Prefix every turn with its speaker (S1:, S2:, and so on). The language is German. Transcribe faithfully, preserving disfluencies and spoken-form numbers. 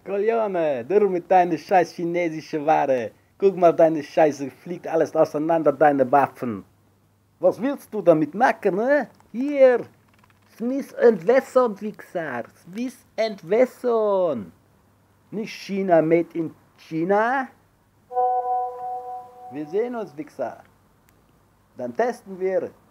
S1: Koljone, dur mit deiner scheiß chinesische Ware. Guck mal, deine Scheiße, fliegt alles auseinander, deine Waffen. Was willst du damit machen, ne? Hier, Smith and Wesson, Wichser. Smith and Wesson. Nicht China made in China. Wir sehen uns, Wichser. Dann testen wir